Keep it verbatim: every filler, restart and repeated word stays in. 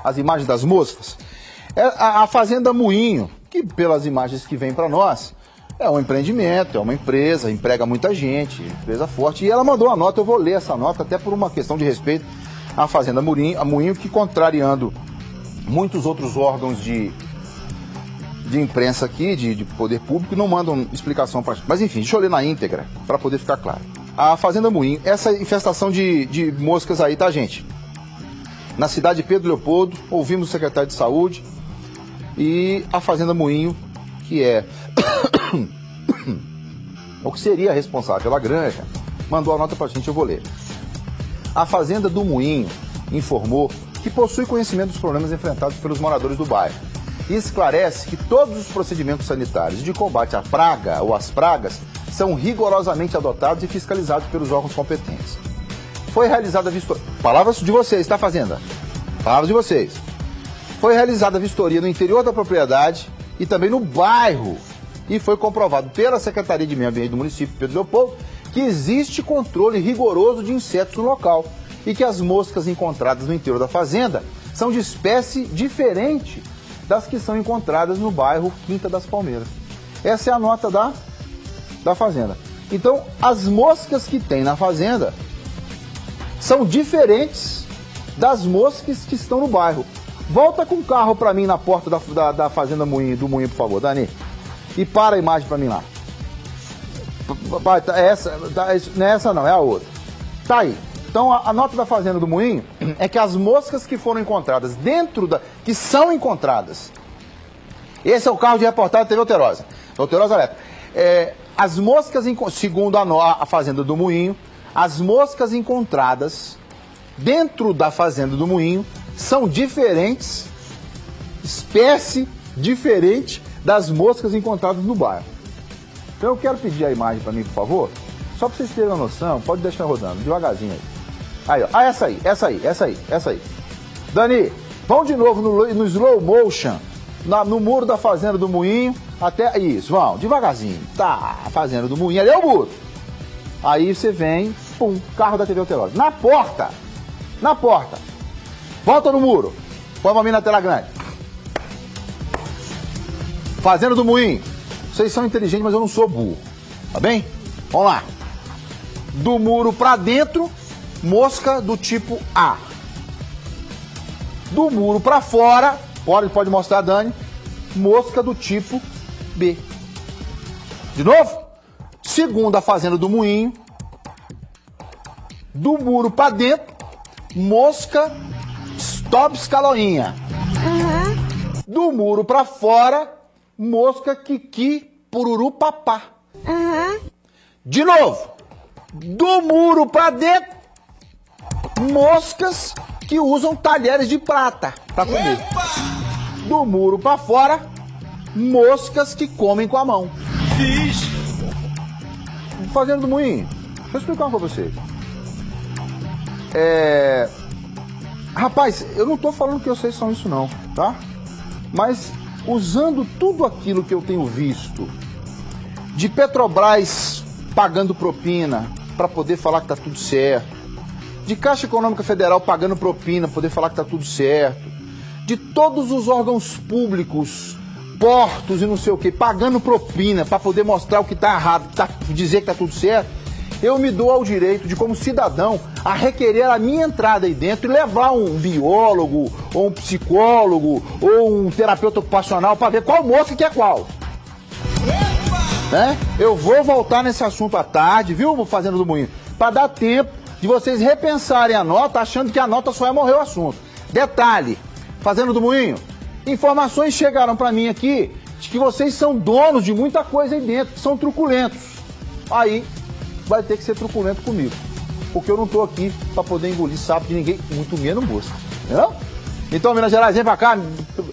as imagens das moscas? É a, a Fazenda Moinho, que pelas imagens que vêm para nós, é um empreendimento, é uma empresa, emprega muita gente, empresa forte. E ela mandou uma nota, eu vou ler essa nota até por uma questão de respeito à Fazenda Moinho, a Moinho, que contrariando muitos outros órgãos de, de imprensa aqui, de, de poder público, não mandam explicação para a gente. Mas enfim, deixa eu ler na íntegra, para poder ficar claro. A Fazenda Moinho, essa infestação de, de moscas aí, tá, gente? Na cidade de Pedro Leopoldo, ouvimos o secretário de Saúde e a Fazenda Moinho, que é o que seria responsável pela granja, mandou a nota pra gente, eu vou ler. A Fazenda do Moinho informou que possui conhecimento dos problemas enfrentados pelos moradores do bairro e esclarece que todos os procedimentos sanitários de combate à praga ou às pragas são rigorosamente adotados e fiscalizados pelos órgãos competentes. Foi realizada a vistoria... Palavras de vocês, tá, Fazenda? Palavras de vocês. Foi realizada a vistoria no interior da propriedade e também no bairro. E foi comprovado pela Secretaria de Meio Ambiente do município de Pedro Leopoldo que existe controle rigoroso de insetos no local e que as moscas encontradas no interior da fazenda são de espécie diferente das que são encontradas no bairro Quinta das Palmeiras. Essa é a nota da, da fazenda. Então, as moscas que tem na fazenda são diferentes das moscas que estão no bairro. Volta com o carro para mim na porta da, da, da Fazenda Moinho, do Moinho, por favor, Dani. E para a imagem para mim lá. Essa, não é essa não, é a outra. Tá aí. Então a, a nota da Fazenda do Moinho é que as moscas que foram encontradas dentro da... que são encontradas. Esse é o carro de reportagem da T V Alterosa. Alterosa Elétrica. É, as moscas, segundo a, a Fazenda do Moinho, as moscas encontradas dentro da Fazenda do Moinho são diferentes, espécie diferente das moscas encontradas no bairro. Então eu quero pedir a imagem para mim, por favor, só para vocês terem uma noção, pode deixar rodando, devagarzinho aí. Aí, ó, ah, essa aí, essa aí, essa aí, essa aí. Dani, vamos de novo no, no slow motion, na, no muro da Fazenda do Moinho, até, isso, vamos, devagarzinho. Tá, a Fazenda do Moinho, ali é o muro. Aí você vem, pum, carro da T V Alterosa. Na porta, na porta. Volta no muro, põe pra mim na tela grande. Fazenda do Moinho, vocês são inteligentes, mas eu não sou burro, tá bem? Vamos lá. Do muro pra dentro, mosca do tipo A. Do muro pra fora, pode, pode mostrar, Dani, mosca do tipo B. De novo? Segundo a Fazenda do Moinho, do muro pra dentro, mosca stop escaloinha. Uhum. Do muro pra fora, mosca Kiki Pururu Papá. Uhum. De novo, do muro pra dentro, moscas que usam talheres de prata pra comer. Epa! Do muro pra fora, moscas que comem com a mão. Fiz. Fazenda do Moinho, deixa eu explicar uma pra vocês. É... Rapaz, eu não tô falando que vocês são isso não, tá? Mas usando tudo aquilo que eu tenho visto, de Petrobras pagando propina para poder falar que tá tudo certo, de Caixa Econômica Federal pagando propina para poder falar que tá tudo certo, de todos os órgãos públicos, portos e não sei o que, pagando propina para poder mostrar o que tá errado, tá, dizer que tá tudo certo, eu me dou ao direito de, como cidadão, a requerer a minha entrada aí dentro e levar um biólogo, ou um psicólogo, ou um terapeuta ocupacional para ver qual mosca que é qual. Né? Eu vou voltar nesse assunto à tarde, viu, Fazenda do Moinho? Para dar tempo de vocês repensarem a nota, achando que a nota só é morrer o assunto. Detalhe, Fazenda do Moinho, informações chegaram para mim aqui de que vocês são donos de muita coisa aí dentro, que são truculentos. Aí vai ter que ser truculento comigo, porque eu não tô aqui para poder engolir sapo de ninguém, muito menos moça, entendeu? Então, Minas Gerais, vem pra cá,